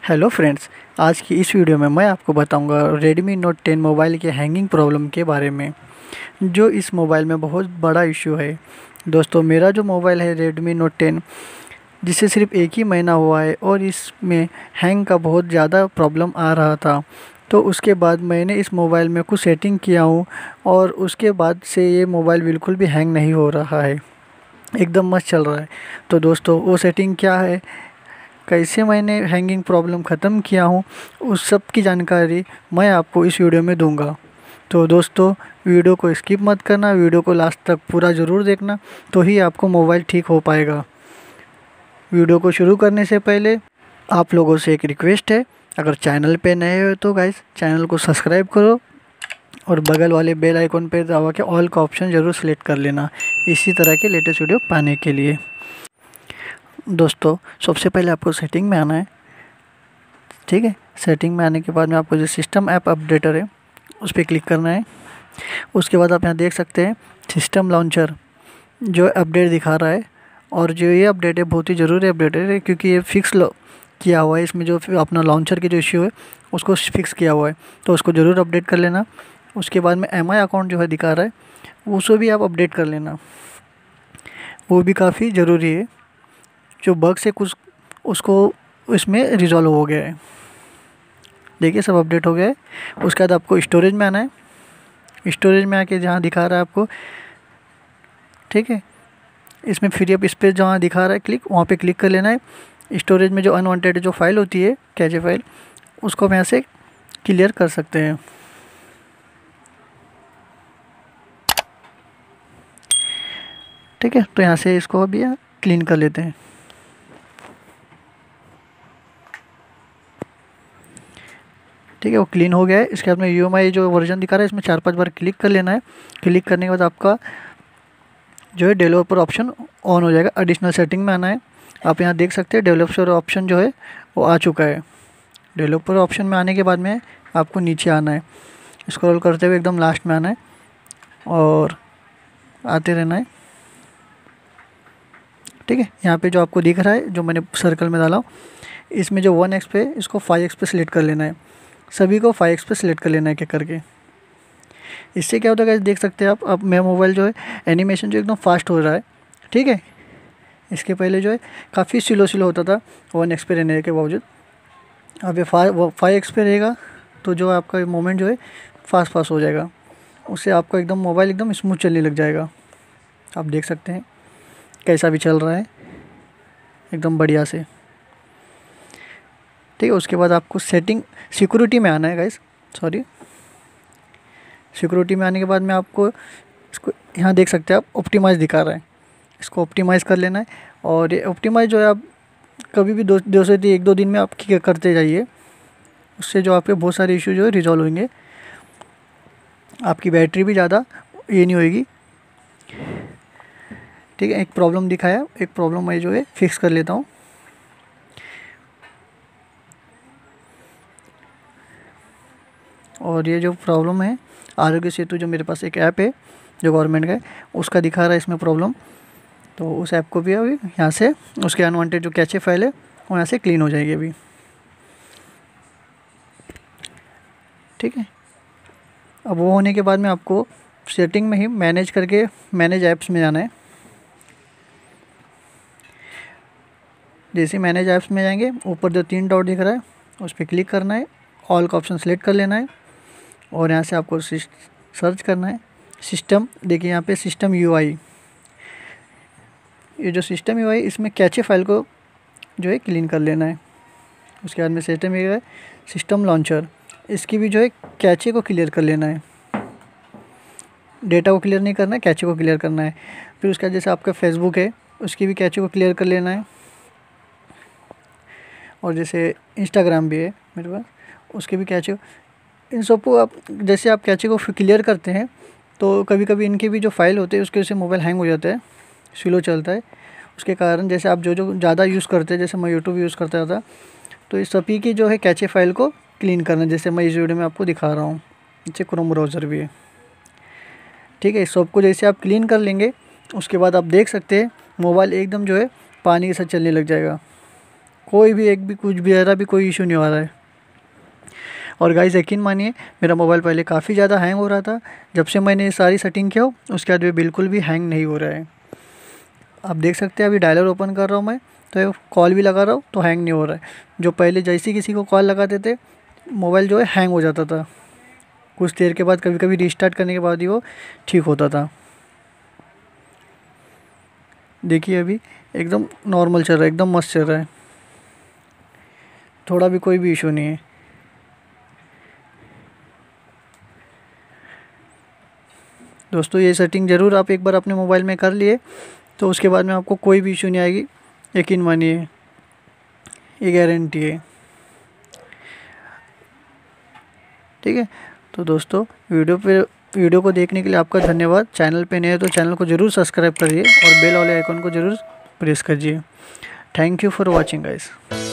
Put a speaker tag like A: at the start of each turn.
A: Hello friends, आज की इस वीडियो में मैं आपको बताऊंगा Redmi Note 10 मोबाइल के हैंगिंग प्रॉब्लम के बारे में, जो इस मोबाइल में बहुत बड़ा इशू है। दोस्तों, मेरा जो मोबाइल है Redmi Note 10, जिसे सिर्फ एक ही महीना हुआ है और इसमें हैंग का बहुत ज़्यादा प्रॉब्लम आ रहा था। तो उसके बाद मैंने इस मोबाइल में कुछ सेटिंग किया हूँ और उसके बाद से ये मोबाइल बिल्कुल भी हैंग नहीं हो रहा है, एकदम मस्त चल रहा है। तो दोस्तों, वो सेटिंग क्या है, कैसे मैंने हैंगिंग प्रॉब्लम ख़त्म किया हूँ, उस सब की जानकारी मैं आपको इस वीडियो में दूंगा। तो दोस्तों, वीडियो को स्किप मत करना, वीडियो को लास्ट तक पूरा ज़रूर देखना, तो ही आपको मोबाइल ठीक हो पाएगा। वीडियो को शुरू करने से पहले आप लोगों से एक रिक्वेस्ट है, अगर चैनल पे नए हो तो गाइस चैनल को सब्सक्राइब करो और बगल वाले बेल आइकन पे दबा के ऑल का ऑप्शन ज़रूर सेलेक्ट कर लेना, इसी तरह के लेटेस्ट वीडियो पाने के लिए। दोस्तों, सबसे पहले आपको सेटिंग में आना है। ठीक है, सेटिंग में आने के बाद में आपको जो सिस्टम ऐप अपडेटर है उस पर क्लिक करना है। उसके बाद आप यहाँ देख सकते हैं सिस्टम लॉन्चर जो अपडेट दिखा रहा है, और जो ये अपडेट है बहुत ही ज़रूरी अपडेट है, क्योंकि ये फिक्स किया हुआ है। इसमें जो अपना लॉन्चर की जो इश्यू है उसको फिक्स किया हुआ है, तो उसको ज़रूर अपडेट कर लेना। उसके बाद में MI अकाउंट जो है दिखा रहा है, उसको भी आप अपडेट कर लेना, वो भी काफ़ी ज़रूरी है। जो बग से कुछ उसको इसमें रिजॉल्व हो गया है। देखिए, सब अपडेट हो गया है। उसके बाद आपको स्टोरेज में आना है। स्टोरेज में आके जहाँ दिखा रहा है आपको, ठीक है, इसमें फ्री अप स्पेस जहाँ दिखा रहा है क्लिक, वहाँ पे क्लिक कर लेना है। स्टोरेज में जो अनवांटेड जो फाइल होती है, कैचे फाइल, उसको हम यहाँ से क्लियर कर सकते हैं। ठीक है, तो यहाँ से इसको अभी क्लीन कर लेते हैं। ठीक है, वो क्लीन हो गया है। इसके बाद में UMI जो वर्जन दिखा रहा है, इसमें 4-5 बार क्लिक कर लेना है। क्लिक करने के बाद आपका जो है डेवलपर ऑप्शन ऑन हो जाएगा। एडिशनल सेटिंग में आना है। आप यहाँ देख सकते हैं डेवलपर ऑप्शन जो है वो आ चुका है। डेवलपर ऑप्शन में आने के बाद में आपको नीचे आना है, स्क्रॉल करते हुए एकदम लास्ट में आना है और आते रहना है। ठीक है, यहाँ पे जो आपको दिख रहा है, जो मैंने सर्कल में डाला हूँ, इसमें जो 1x पे, इसको 5x पे सिलेक्ट कर लेना है। सभी को 5x पे सिलेक्ट कर लेना है, क्या करके। इससे क्या होता है, देख सकते हैं आप, अब मेरा मोबाइल जो है एनिमेशन जो एकदम फास्ट हो रहा है। ठीक है, इसके पहले जो है काफ़ी स्लो होता था 1x पे रहने के बावजूद। अब ये 5x पे रहेगा, तो जो आपका मोमेंट जो है फास्ट हो जाएगा। उससे आपका एकदम मोबाइल एकदम स्मूथ चलने लग जाएगा। आप देख सकते हैं कैसा भी चल रहा है, एकदम बढ़िया से। ठीक है, उसके बाद आपको सिक्योरिटी में आना है गाइस, सिक्योरिटी में आने के बाद में आपको इसको यहाँ देख सकते हैं आप, ऑप्टिमाइज़ दिखा रहा है, इसको ऑप्टिमाइज़ कर लेना है। और ये ऑप्टिमाइज़ जो है आप कभी भी 2 से 1-2 दिन में आप करते जाइए, उससे जो आपके बहुत सारे इशू जो है रिजॉल्व होंगे। आपकी बैटरी भी ज़्यादा ये नहीं होएगी। ठीक है, एक प्रॉब्लम दिखाया, एक प्रॉब्लम मैं जो है फिक्स कर लेता हूँ। और ये जो प्रॉब्लम है, आरोग्य सेतु जो मेरे पास एक ऐप है जो गवर्नमेंट का है, उसका दिखा रहा है इसमें प्रॉब्लम। तो उस ऐप को भी अभी यहाँ से उसके अनवांटेड जो कैचे फाइल है वो यहाँ से क्लीन हो जाएगी अभी। ठीक है, अब वो होने के बाद में आपको सेटिंग में ही मैनेज ऐप्स में जाना है। जैसे मैनेज ऐप्स में जाएंगे, ऊपर जो 3 डॉट दिख रहा है उस पर क्लिक करना है, ऑल का ऑप्शन सेलेक्ट कर लेना है और यहाँ से आपको सर्च करना है सिस्टम। देखिए यहाँ पे सिस्टम UI, ये जो सिस्टम UI, इसमें कैचे फाइल को जो है क्लीन कर लेना है। उसके बाद में सिस्टम लॉन्चर, इसकी भी जो है कैचे को क्लियर कर लेना है। डेटा को क्लियर नहीं करना है, कैचे को क्लियर करना है। फिर उसके बाद जैसे आपका फेसबुक है, उसकी भी कैचे को क्लियर कर लेना है। और जैसे इंस्टाग्राम भी है मेरे पास, उसके भी कैचे, इन सबको आप जैसे आप कैचे को क्लियर करते हैं, तो कभी कभी इनके भी जो फाइल होते हैं उसके वजह से मोबाइल हैंग हो जाता है, स्लो चलता है। उसके कारण जैसे आप जो ज़्यादा यूज़ करते हैं, जैसे मैं यूट्यूब यूज़ करता था, तो इस सभी की जो है कैचे फाइल को क्लीन करना, जैसे मैं इस वीडियो में आपको दिखा रहा हूँ। नीचे क्रोम ब्राउज़र भी है। ठीक है, इस सबको जैसे आप क्लीन कर लेंगे, उसके बाद आप देख सकते हैं मोबाइल एकदम जो है पानी के साथ चलने लग जाएगा। कोई भी एक भी कुछ भी ज़रा भी कोई इशू नहीं आ रहा है। और गाइस यकीन मानिए, मेरा मोबाइल पहले काफ़ी ज़्यादा हैंग हो रहा था। जब से मैंने ये सारी सेटिंग किया हो उसके बाद ये बिल्कुल भी हैंग नहीं हो रहा है। आप देख सकते हैं अभी डायलर ओपन कर रहा हूँ मैं, तो ये कॉल भी लगा रहा हूँ तो हैंग नहीं हो रहा है। जो पहले जैसे ही किसी को कॉल लगाते थे मोबाइल जो है हैंग हो जाता था। कुछ देर के बाद कभी कभी रिस्टार्ट करने के बाद ही वो ठीक होता था। देखिए अभी एकदम नॉर्मल चल रहा है, एकदम मस्त चल रहा है, थोड़ा भी कोई भी इशू नहीं है। दोस्तों ये सेटिंग ज़रूर आप एक बार अपने मोबाइल में कर लिए तो उसके बाद में आपको कोई भी इशू नहीं आएगी, यकीन मानिए, ये गारंटी है। ठीक है, तो दोस्तों वीडियो को देखने के लिए आपका धन्यवाद। चैनल पे नए हैं तो चैनल को ज़रूर सब्सक्राइब करिए और बेल वाले आइकन को ज़रूर प्रेस कीजिए। Thank you for watching guys.